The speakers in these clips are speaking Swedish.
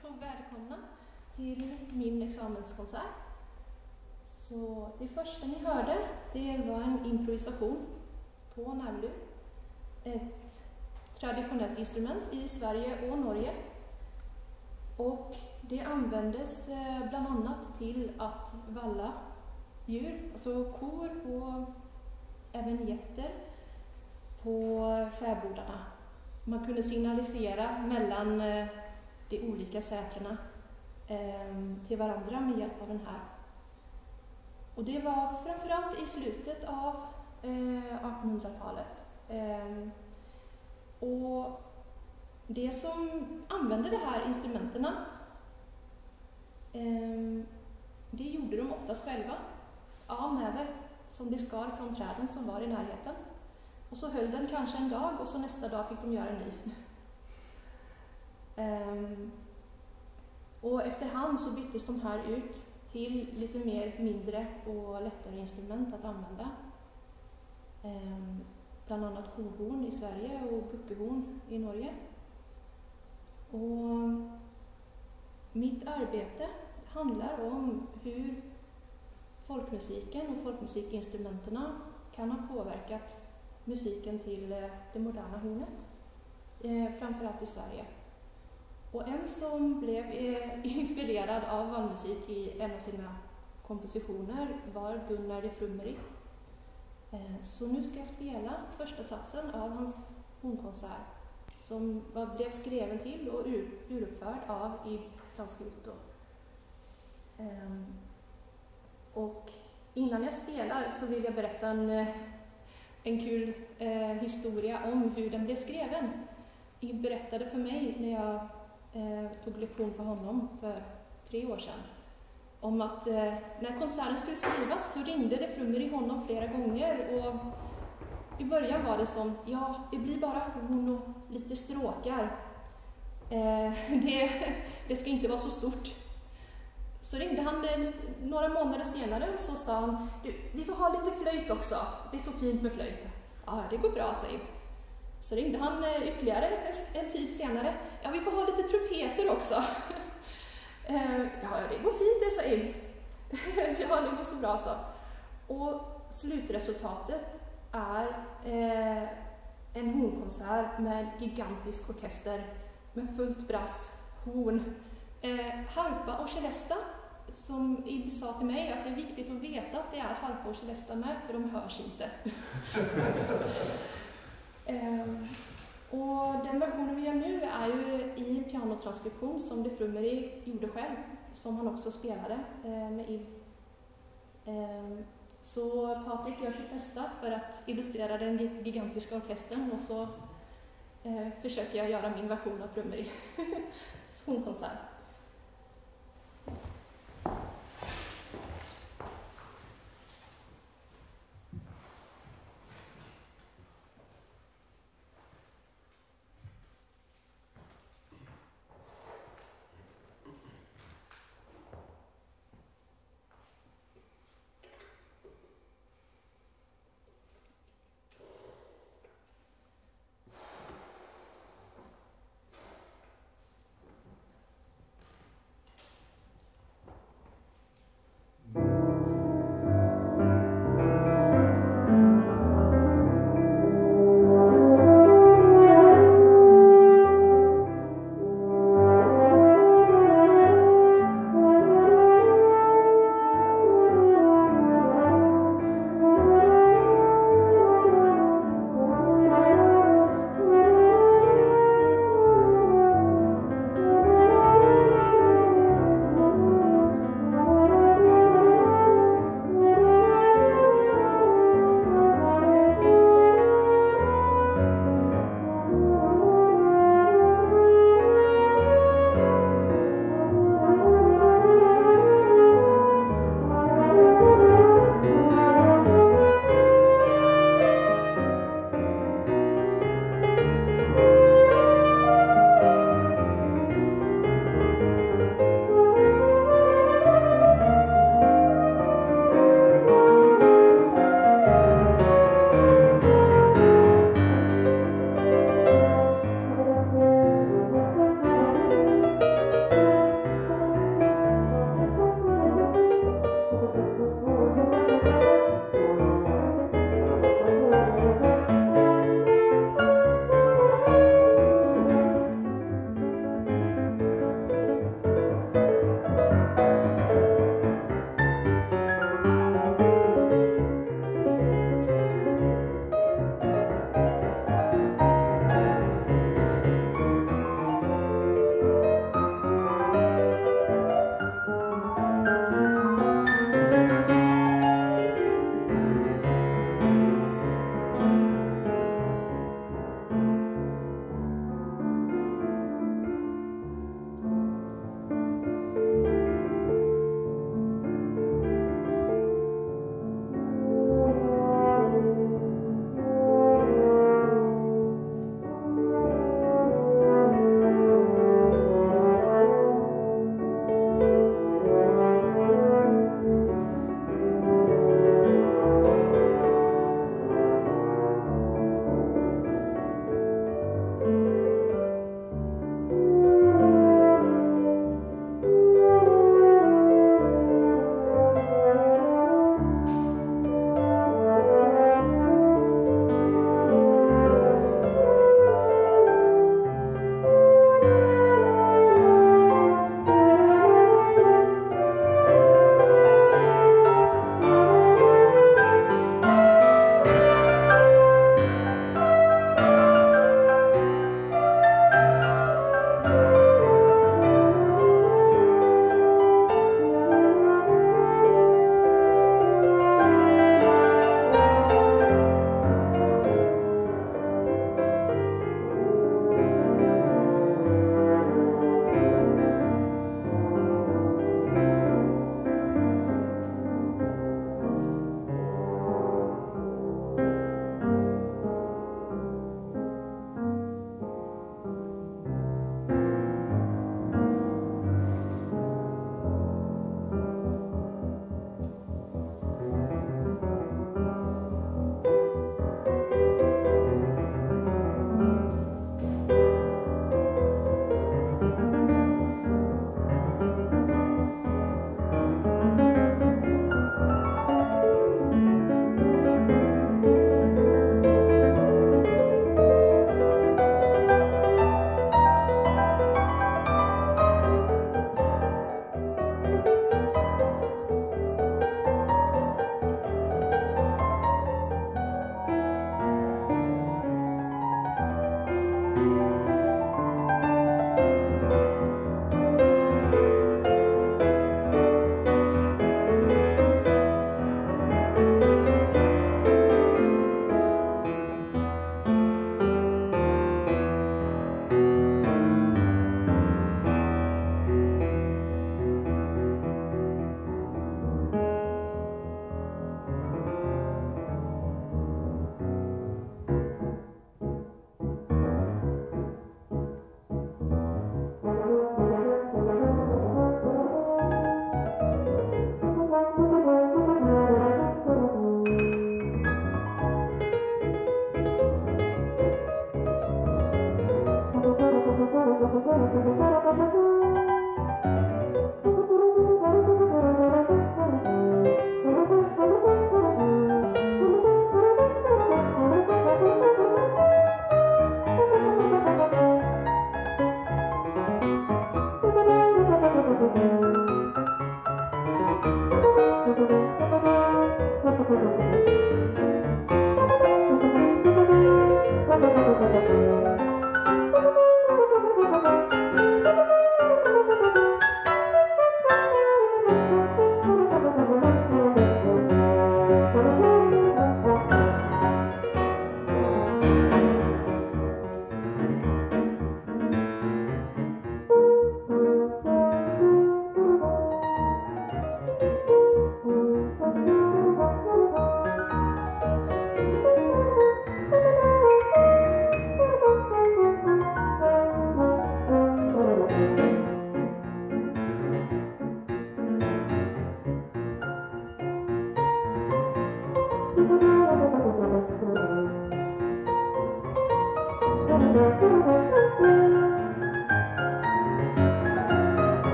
och välkomna till min examenskonsert. Så det första ni hörde, det var en improvisation på näverlur. Ett traditionellt instrument i Sverige och Norge. Och det användes bland annat till att valla djur, alltså kor och även getter på fäbodarna. Man kunde signalisera mellan de olika sätrena till varandra med hjälp av den här. Och det var framförallt i slutet av 1800-talet. Och det som använde de här instrumenterna, det gjorde de oftast själva av näver som de skar från träden som var i närheten. Och så höll den kanske en dag och så nästa dag fick de göra en ny. Och efterhand så byttes de här ut till lite mer mindre och lättare instrument att använda. Bland annat kohorn i Sverige och buckehorn i Norge. Och mitt arbete handlar om hur folkmusiken och folkmusikinstrumenterna kan ha påverkat musiken till det moderna hornet, framförallt i Sverige. Och en som blev inspirerad av vallmusik i en av sina kompositioner var Gunnar de Frummeri. Så nu ska jag spela första satsen av hans hornkonsert som blev skriven till och uruppförd av Ib Landsluto. Och innan jag spelar så vill jag berätta en kul historia om hur den blev skriven. Ib berättade för mig när jag tog lektion för honom för 3 år sedan om att när konserten skulle skrivas så ringde de Frummeri honom flera gånger, och i början var det som, ja, det blir bara horn och lite stråkar. Det ska inte vara så stort. Så ringde han några månader senare och så sa han, vi får ha lite flöjt också, det är så fint med flöjt. Ja, det går bra, sa Ib. Så ringde han ytterligare en tid senare, ja, vi får ha lite trumpeter också. Ja, det går fint det, sa Ib. Ja, det går så bra, så. Och slutresultatet är en hornkonsert med gigantisk orkester med fullt brass, horn, harpa och celesta, som Ib sa till mig att det är viktigt att veta att det är harpa och celesta med, för de hörs inte. Och den versionen vi gör nu är ju i en pianotranskription som de Frummeri gjorde själv, som han också spelade med Ib. Så Patrik gör sitt bästa för att illustrera den gigantiska orkestern, och så försöker jag göra min version av Frummeri hornkonsert.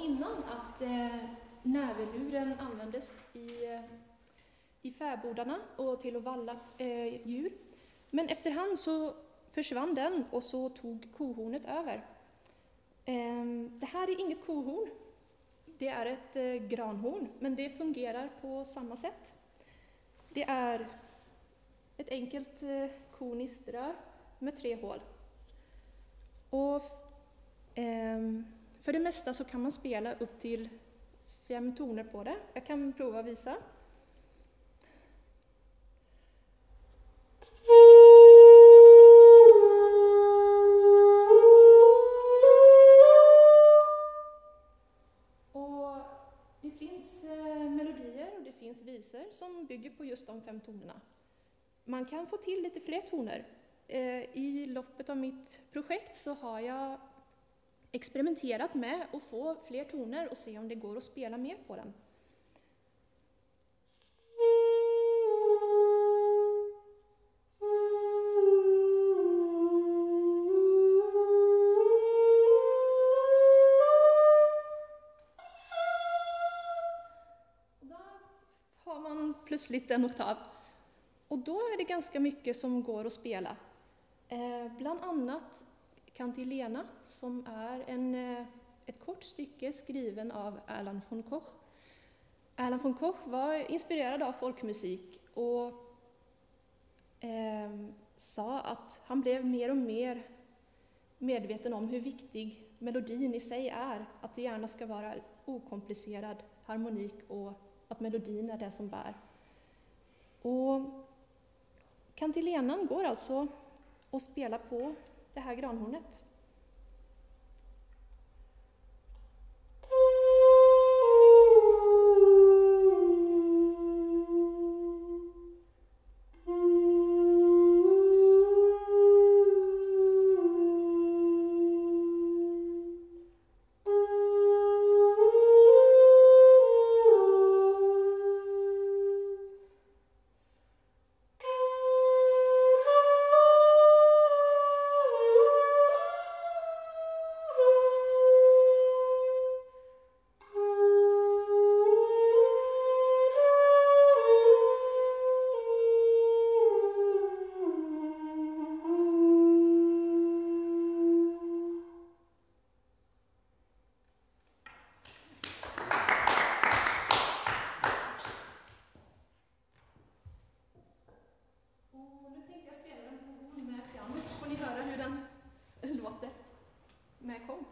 innan att näverluren användes i fäbodarna och till att valla djur. Men efterhand så försvann den och så tog kohornet över. Det här är inget kohorn, det är ett granhorn, men det fungerar på samma sätt. Det är ett enkelt koniskt rör med 3 hål. Och för det mesta så kan man spela upp till 5 toner på det. Jag kan prova att visa. Och det finns melodier och det finns visor som bygger på just de 5 tonerna. Man kan få till lite fler toner. I loppet av mitt projekt så har jag experimenterat med att få fler toner och se om det går att spela mer på den. Och då har man plötsligt en oktav. Och då är det ganska mycket som går att spela. Bland annat Cantilena, som är ett kort stycke skriven av Erland von Koch. Erland von Koch var inspirerad av folkmusik och sa att han blev mer och mer medveten om hur viktig melodin i sig är. Att det gärna ska vara okomplicerad harmonik och att melodin är det som bär. Och Cantilenan går alltså att spela på det här granhornet. Låter med komp.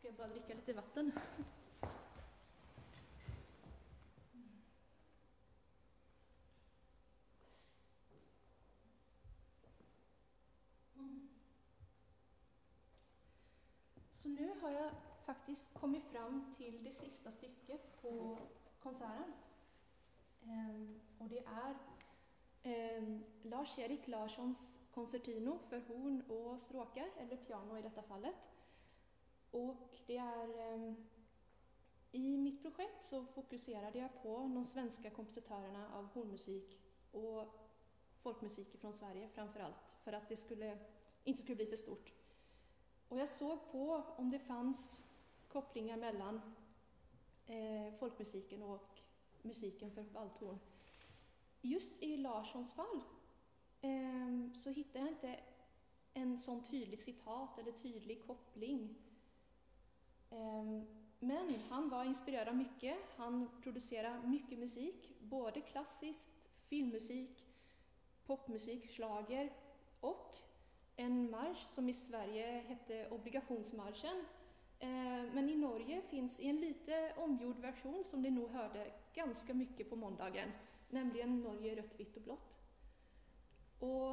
ska jag bara dricka lite vatten. Så nu har jag faktiskt kommit fram till det sista stycket på konserten. Och det är Lars-Erik Larssons Concertino för horn och stråkar, eller piano i detta fallet. Och det är i mitt projekt så fokuserade jag på de svenska kompositörerna av hornmusik och folkmusik från Sverige framför allt, för att det inte skulle bli för stort. Och jag såg på om det fanns kopplingar mellan folkmusiken och musiken för valthorn. Just i Larssons fall så hittade jag inte en sån tydlig citat eller tydlig koppling. Men han var inspirerad av mycket. Han producerade mycket musik, både klassiskt, filmmusik, popmusik, schlager och en marsch som i Sverige hette Obligationsmarschen. Men i Norge finns en lite omgjord version som ni nog hörde ganska mycket på måndagen, nämligen Norge rött, vitt och blått. Och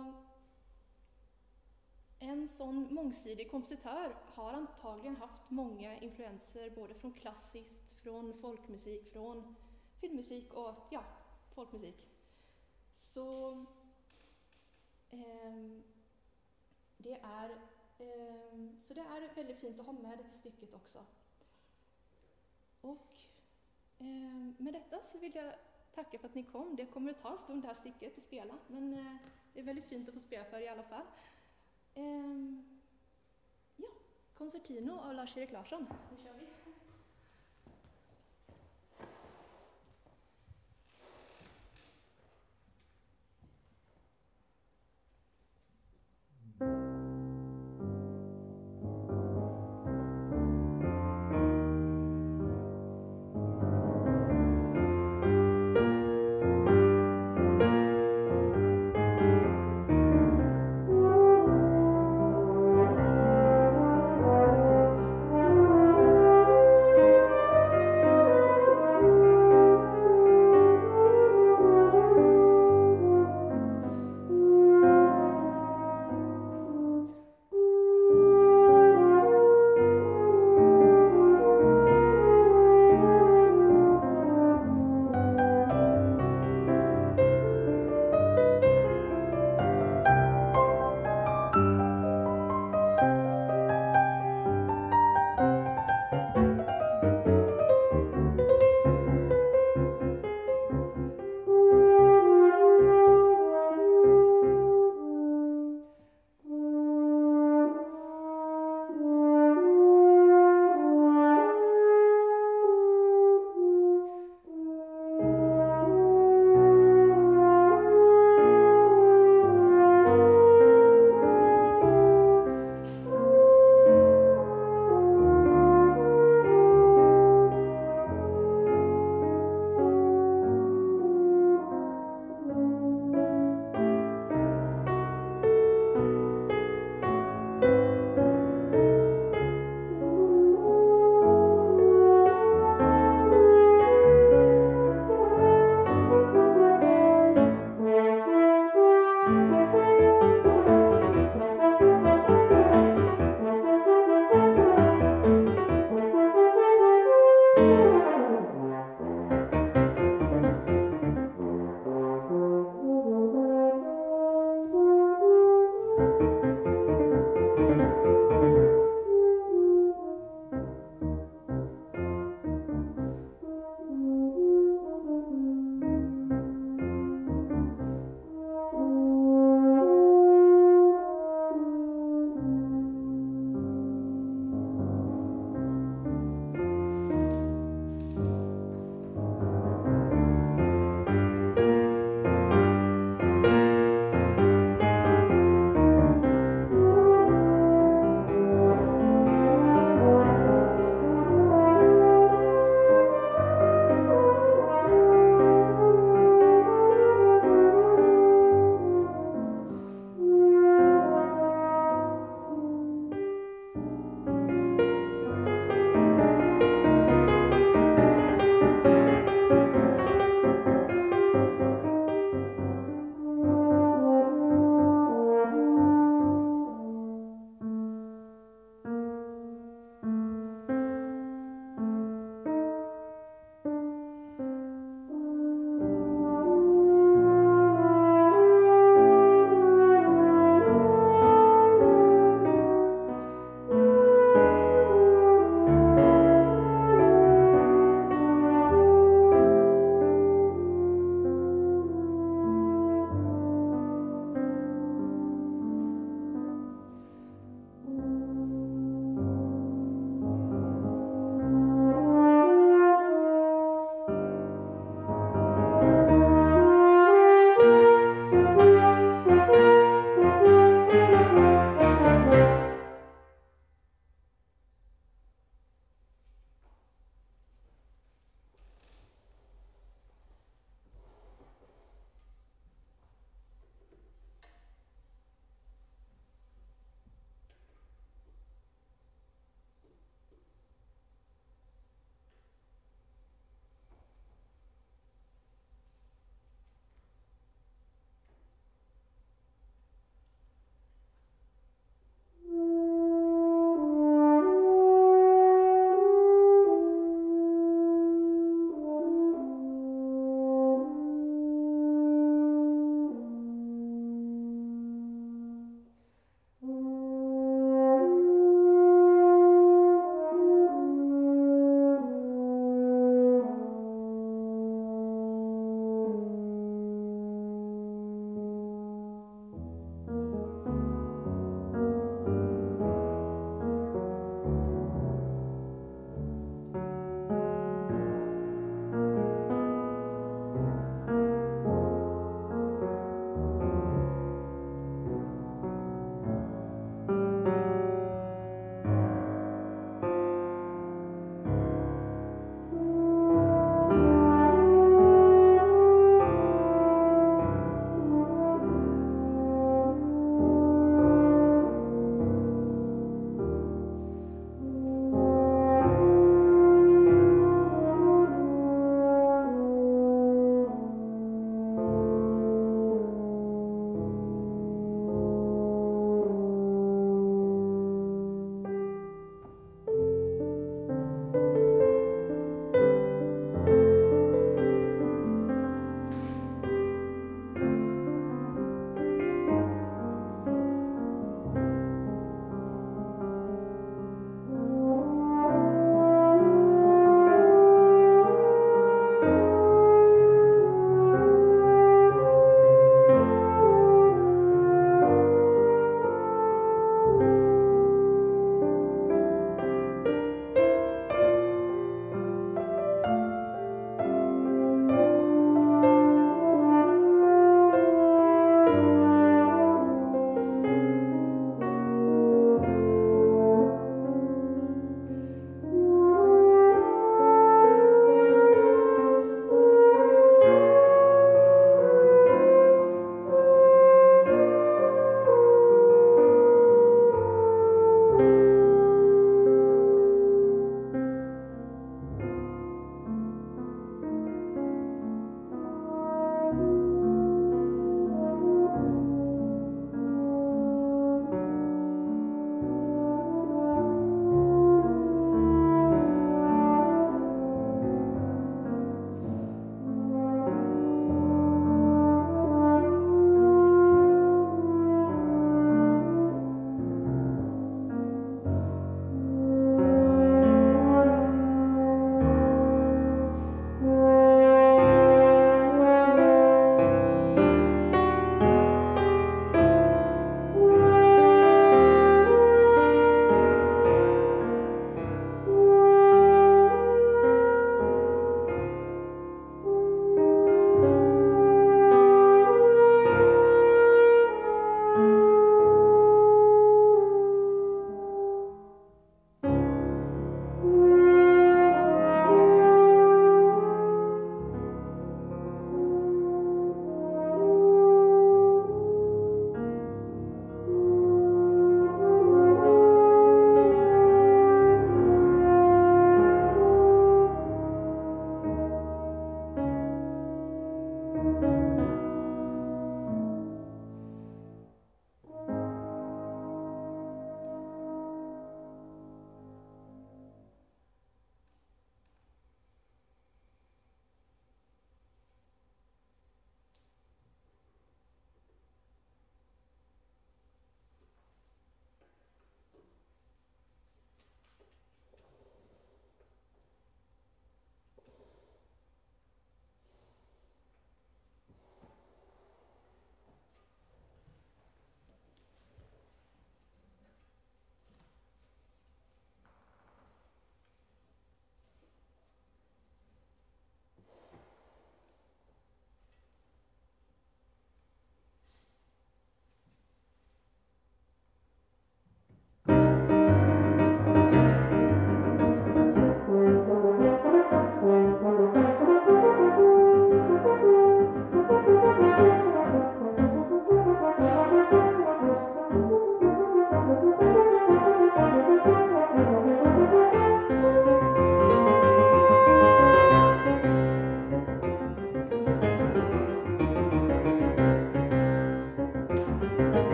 en sån mångsidig kompositör har antagligen haft många influenser både från klassiskt, från folkmusik, från filmmusik och folkmusik. Så det är väldigt fint att ha med det till stycket också. Och med detta så vill jag tacka för att ni kom. Det kommer att ta en stund det här stycket att spela, men det är väldigt fint att få spela för i alla fall. Concertino av Lars-Erik Larsson. Nu kör vi.